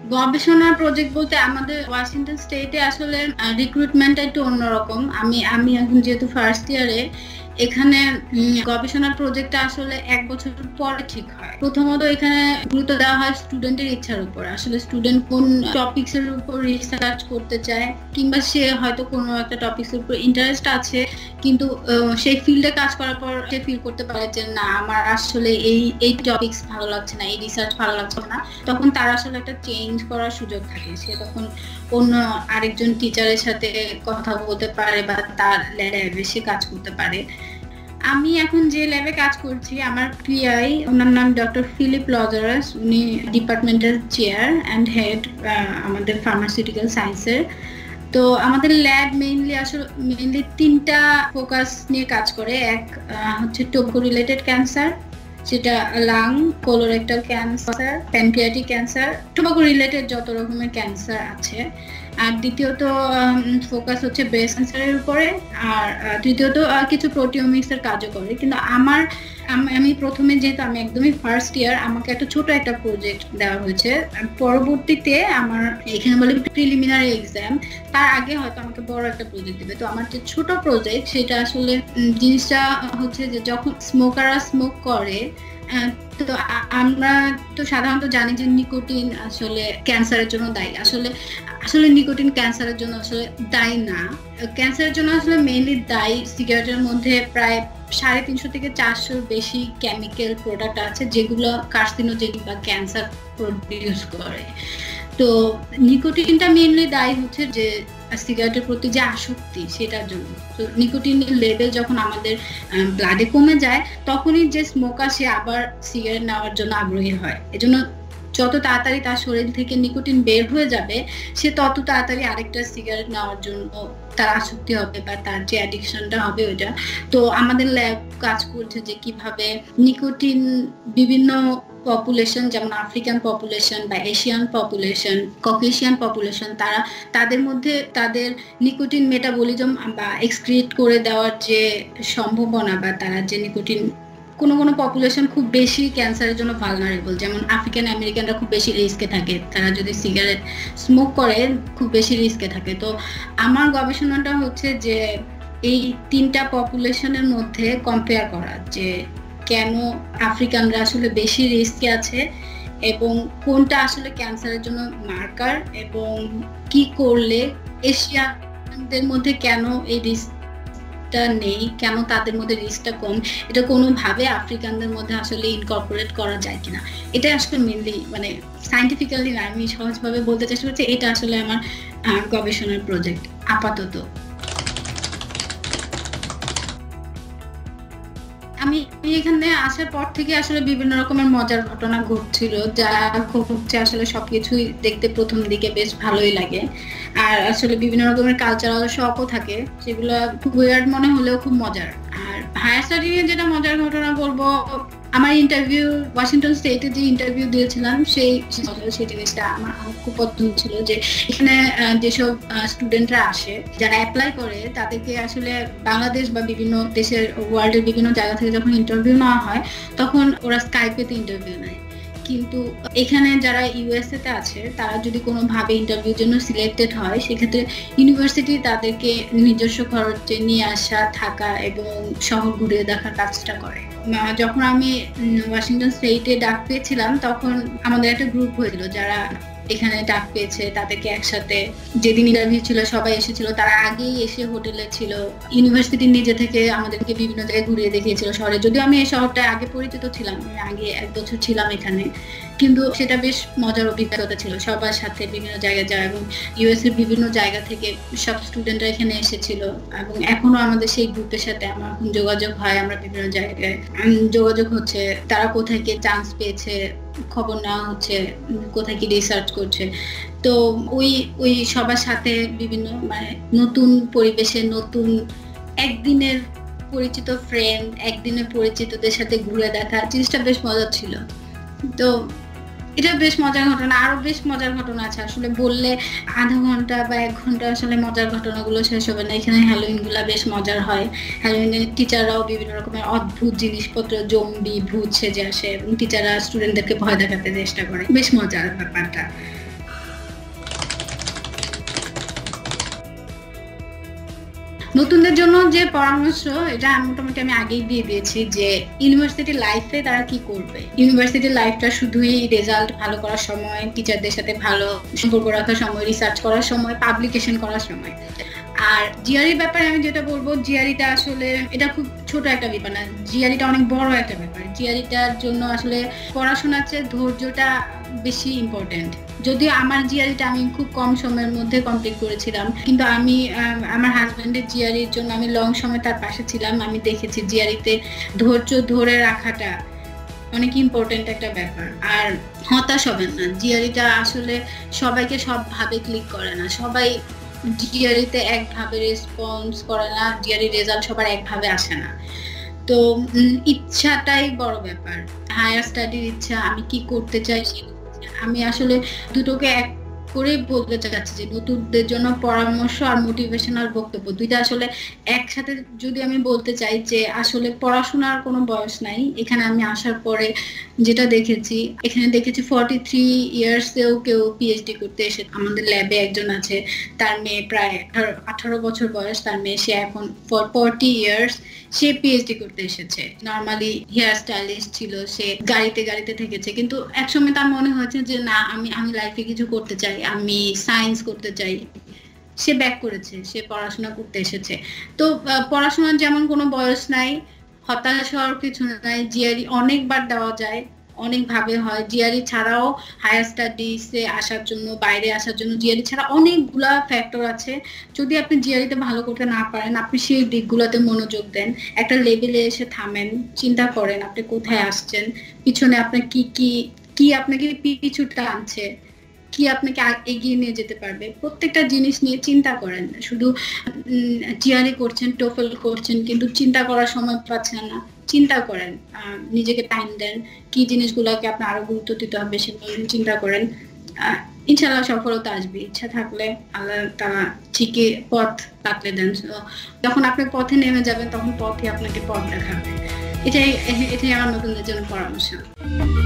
গবেষণা প্রজেক্ট বলতে আমাদের ওয়াশিংটন স্টেটে আসলে রিক্রুটমেন্টটা একটু অন্যরকম। আমি এখন যেহেতু ফার্স্ট ইয়ারে, এখানে গবেষণা প্রজেক্টটা আসলে 1 বছর পরে ঠিক হয়। প্রথমত এখানে গুরুত্ব দেওয়া হয় স্টুডেন্টের ইচ্ছার উপর, আসলে স্টুডেন্ট কোন টপিকস এর উপর রিসার্চ করতে চায়, কিংবা সে হয়তো কোনো একটা টপিকস এর উপর ইন্টারেস্ট আছে, কিন্তু সেই ফিল্ডে কাজ করার পর সে ফিল করতে পারে যে না, আমার আসলে এই টপিকস ভালো লাগছে না, এই রিসার্চ ভালো লাগছে না। তখন তার আসলে একটা চেঞ্জ করার সুযোগ থাকে, সে তখন অন্য আরেকজন টিচারের সাথে কথা বলতে পারে বা তার ল্যাবে সে কাজ করতে পারে। আমি এখন যে ল্যাবে কাজ করছি, আমার পিআই, ওনার নাম ডক্টর ফিলিপ লজারাস। উনি ডিপার্টমেন্টাল চেয়ার অ্যান্ড হেড আমাদের ফার্মাসিউটিক্যাল সায়েন্সের। তো আমাদের ল্যাব মেইনলি 3টা ফোকাস নিয়ে কাজ করে। এক হচ্ছে টোব্যাকো রিলেটেড ক্যান্সার, সেটা lung, colorectal cancer, pancreatic cancer, tobacco related যত রকমের ক্যান্সার আছে। আর দ্বিতীয়ত ফোকাস হচ্ছে ব্রেস্ট ক্যান্সারের উপরে। আর তৃতীয়ত কিছু প্রোটিওমিক্স এর কাজও করে। কিন্তু আমি প্রথমে, যেহেতু আমি একদমই ফার্স্ট ইয়ার, আমাকে ছোট একটা প্রজেক্ট দেওয়া হয়েছে। পরবর্তীতে আমার এখানে বলে প্রিলিমিনারি এক্সাম, তার আগে হয়তো আমাকে বড় একটা প্রজেক্ট দিবে। তো আমার যে ছোট প্রজেক্ট, সেটা আসলে জিনিসটা হচ্ছে যে যখন স্মোকাররা স্মোক করে, তো আমরা তো সাধারণত জানি যে নিকোটিন আসলে ক্যান্সারের জন্য দায়ী। আসলে নিকোটিন ক্যান্সারের জন্য আসলে দায়ী না। ক্যান্সারের জন্য আসলে মেইনলি দায়ী সিগারেটের মধ্যে প্রায় 350 থেকে 400 বেশি কেমিক্যাল প্রোডাক্ট আছে, যেগুলো কার্সিনোজেনিক বা ক্যান্সার প্রডিউস করে। তো নিকোটিনটা মেইনলি দায়ী হচ্ছে যে সিগারেটের প্রতি যে আসক্তি, সেটার জন্য। তো নিকোটিনের লেভেল যখন আমাদের ব্লাডে কমে যায়, তখনই যে স্মোকার সে আবার সিগারেট নেওয়ার জন্য আগ্রহী হয়। এজন্য যত তাড়াতাড়ি তার শরীর থেকে নিকোটিন বের হয়ে যাবে, সে তত তাড়াতাড়ি আরেকটা সিগারেট নেওয়ার জন্য তার আসক্তি হবে বা তার যে অ্যাডিকশনটা হবে ওইটা। তো আমাদের ল্যাব কাজ করছে যে কিভাবে নিকোটিন বিভিন্ন পপুলেশন, যেমন আফ্রিকান পপুলেশন বা এশিয়ান পপুলেশন, ককেশিয়ান পপুলেশন, তাদের মধ্যে তাদের নিকোটিন মেটাবলিজম বা এক্সক্রিট করে দেওয়ার যে সম্ভাবনা, বা তারা যে নিকোটিন, কোনো পপুলেশন খুব বেশি ক্যান্সারের জন্য ভালনারেবল, যেমন আফ্রিকান আমেরিকানরা খুব বেশি রিস্কে থাকে, তারা যদি সিগারেট স্মোক করে খুব বেশি রিস্কে থাকে। তো আমার গবেষণাটা হচ্ছে যে এই 3টা পপুলেশনের মধ্যে কম্পেয়ার করা, যে কেন আফ্রিকানরা আসলে বেশি রিস্কে আছে, এবং কোনটা আসলে ক্যান্সারের জন্য মার্কার, এবং কি করলে এশিয়ানদের মধ্যে কেন এই রিস্কটা নেই, কেন তাদের মধ্যে রিস্কটা কম, এটা কোনোভাবে আফ্রিকানদের মধ্যে আসলে ইনকর্পোরেট করা যায় কিনা। এটা আসলে মেনলি সায়েন্টিফিক্যালি না, আমি সহজভাবে বলতে চেষ্টা করছি, এটা আসলে আমার গবেষণার প্রজেক্ট আপাতত। আমি এখানে আসার পর থেকে আসলে বিভিন্ন রকমের মজার ঘটনা ঘটছিল, যা ঘটছে আসলে সবকিছুই দেখতে প্রথম দিকে বেশ ভালোই লাগে। আর আসলে বিভিন্ন রকমের কালচারাল শকও থাকে, সেগুলো খুব ওয়ার্ড মনে হলেও খুব মজার। আর হায়ার স্টাডি নিয়ে যেটা মজার ঘটনা বলবো, আমার ইন্টারভিউ, ওয়াশিংটন স্টেটে যে ইন্টারভিউ দিয়েছিলাম, সেই জিনিসটা আমার খুব পছন্দ ছিল, যে এখানে যেসব স্টুডেন্টরা আসে, যারা অ্যাপ্লাই করে, তাদেরকে আসলে বাংলাদেশ বা বিভিন্ন দেশের, ওয়ার্ল্ডের বিভিন্ন জায়গা থেকে যখন ইন্টারভিউ নেওয়া হয়, তখন ওরা স্কাইপেতে ইন্টারভিউ নেয়। কিন্তু এখানে যারা ইউএসএ তে আছে, তারা যদি কোনোভাবে ইন্টারভিউর জন্য সিলেক্টেড হয়, সেক্ষেত্রে ইউনিভার্সিটি তাদেরকে নিজস্ব খরচে নিয়ে আসা, থাকা এবং শহর ঘুরিয়ে দেখার কাজটা করে। যখন আমি ওয়াশিংটন স্টেটে ডাক পেয়েছিলাম, তখন আমাদের একটা গ্রুপ হয়েছিল যারা এখানে ডাক পেয়েছে, তাদেরকে একসাথে, যেদিন ইন্টারভিউ ছিল সবাই এসেছিল, তারা আগেই এসে হোটেলে ছিল। ইউনিভার্সিটি নিজে থেকে আমাদেরকে বিভিন্ন জায়গায় ঘুরিয়ে দেখিয়েছিল শহরে। যদিও আমি এই শহরটা আগে পরিচিত ছিলাম, আমি আগে 1 বছর ছিলাম এখানে, কিন্তু সেটা বেশ মজার অভিজ্ঞতা ছিল সবার সাথে বিভিন্ন জায়গায় যাওয়া। এবং ইউএস এর বিভিন্ন জায়গা থেকে সব স্টুডেন্টরা এখানে এসেছিল, এবং এখনো আমাদের সেই গ্রুপের সাথে আমার যোগাযোগ হয়। আমরা বিভিন্ন জায়গায় যোগাযোগ হচ্ছে, তারা কোথায় কি চান্স পেয়েছে খবর নেওয়া হচ্ছে, কোথায় কি রিসার্চ করছে। তো ওই সবার সাথে বিভিন্ন নতুন পরিবেশে, নতুন একদিনের পরিচিত ফ্রেন্ড, একদিনের পরিচিতদের সাথে ঘুরে দেখা, জিনিসটা বেশ মজার ছিল। তো এটা বেশ মজার ঘটনা। আরো বেশ মজার ঘটনা আছে, আসলে বললে আধা ঘন্টা বা 1 ঘন্টা আসলে মজার ঘটনাগুলো শেষ হবে না। এখানে হ্যালোইন গুলা বেশ মজার হয়। হ্যালোইনের টিচাররাও বিভিন্ন রকমের অদ্ভুত জিনিসপত্র, জম্বি, ভূত সেজে আসে, এবং টিচাররা স্টুডেন্টদেরকে ভয় দেখাতে চেষ্টা করে। বেশ মজার ব্যাপারটা। নতুনদের জন্য যে পরামর্শ, এটা মোটামুটি আমি আগেই দিয়ে দিয়েছি, যে ইউনিভার্সিটি লাইফে তারা কি করবে। ইউনিভার্সিটি লাইফটা শুধুই রেজাল্ট ভালো করার সময়, টিচারদের সাথে ভালো সম্পর্ক রাখার সময়, রিসার্চ করার সময়, পাবলিকেশন করার সময়। আর জিআরই ব্যাপারে আমি যেটা বলবো, জিআরইটা আসলে এটা খুব ছোট একটা ব্যাপার না, জিআরইটা অনেক বড় একটা ব্যাপার। জিআরইটার জন্য আসলে পড়াশোনার চেয়ে ধৈর্যটা বেশি ইম্পর্টেন্ট। যদিও আমার জিআরইটা আমি খুব কম সময়ের মধ্যে কমপ্লিট করেছিলাম, কিন্তু আমি আমার হাজবেন্ডের জিআরইর জন্য আমি লং সময় তার পাশে ছিলাম। আমি দেখেছি জিআরইতে ধৈর্য ধরে রাখাটা অনেক ইম্পর্টেন্ট একটা ব্যাপার। আর হতাশ হবেন না, জিআরইটা আসলে সবাইকে সবভাবে ক্লিক করে না, সবাই জিআরইতে একভাবে রেসপন্স করে না, জিআরই রেজাল্ট সবার একভাবে আসে না। তো ইচ্ছাটাই বড় ব্যাপার, হায়ার স্টাডির ইচ্ছা, আমি কি করতে চাই। আমি আসলে দুটোকে এক করে বলতে চাচ্ছি যে নতুনদের জন্য পরামর্শ আর মোটিভেশনাল বক্তব্য দুইটা আসলে একসাথে যদি আমি বলতে চাই, যে আসলে পড়াশোনার কোনো বয়স নাই। এখানে আমি আসার পরে যেটা দেখেছি, এখানে দেখেছি 43 ইয়ার্সেও কেউ পিএইচডি করতে এসে। আমাদের ল্যাবে একজন আছে, তার মেয়ে প্রায় 18 বছর বয়স, তার মেয়ে সে এখন 40 ইয়ার্স সে পিএইচডি করতে এসেছে। নর্মালি হেয়ার স্টাইলিস্ট ছিল, সে গাড়িতে থেকেছে, কিন্তু একসময় তার মনে হয়েছে যে না, আমি লাইফে কিছু করতে চাই, আমি সায়েন্স করতে চাই। সে ব্যাক করেছে, সে পড়াশোনা করতে এসেছে। তো পড়াশোনার যেমন কোনো বয়স নাই, হতাশ হওয়ার কিছু নাই। জিআরই অনেকবার দেওয়া যায়, অনেকভাবে হয়। জিআরই ছাড়াও হায়ার স্টাডিজে আসার জন্য, বাইরে আসার জন্য জিআরই ছাড়া অনেকগুলা ফ্যাক্টর আছে। যদি আপনি জিআরইতে ভালো করতে না পারেন, আপনি সেই দিকগুলোতে মনোযোগ দেন, একটা লেভেলে এসে থামেন, চিন্তা করেন আপনি কোথায় আসছেন, পিছনে আপনার কি আপনাকে পিছু টানছে, কি আপনাকে এগিয়ে নিয়ে যেতে পারবে, প্রত্যেকটা জিনিস নিয়ে চিন্তা করেন। শুধু জিআরই করছেন, টোফেল করছেন, কিন্তু চিন্তা করার সময় পাচ্ছেন না। চিন্তা করেন, নিজেকে টাইম দেন, কি জিনিসগুলোকে আপনার আরো গুরুত্ব দিতে হবে সেগুলো চিন্তা করেন। ইনশাআল্লাহ সফলতা আসবে, ইচ্ছা থাকলে আল্লাহ তাআলা ঠিকই পথ পাতলে দেন। যখন আপনি পথে নেমে যাবেন, তখন পথই আপনাকে পথ দেখাবে। এটাই আমার নতুনদের জন্য পরামর্শ।